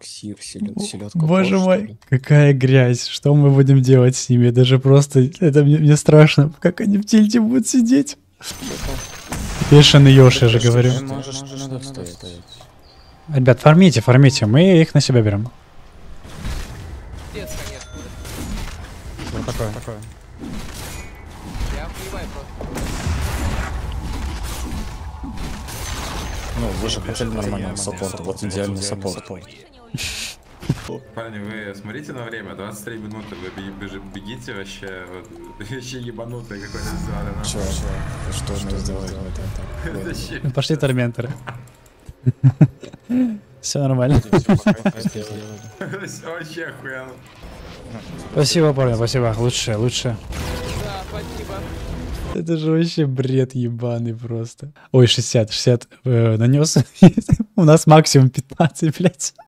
эликсир, селедка. Боже мой, какая грязь. Что мы будем делать с ними? Даже просто... Это мне страшно, как они в тильте будут сидеть. Бешеный Ёж, я же говорю. Ребят, фармите, мы их на себя берем. Такое. Ну, вы же хотели нормального саппорта, вот идеальный саппорт. Парни, вы смотрите на время, 23 минуты, вы бегите вообще, вообще ебанутые какой-то сделали. Что мы сделали? Зачем? Пошли торментеры. Все нормально. Вообще охуенно. Спасибо, парни, спасибо. Лучше. Да, спасибо. Это же вообще бред ебаный просто. Ой, 60 нанес. У нас максимум 15, блядь.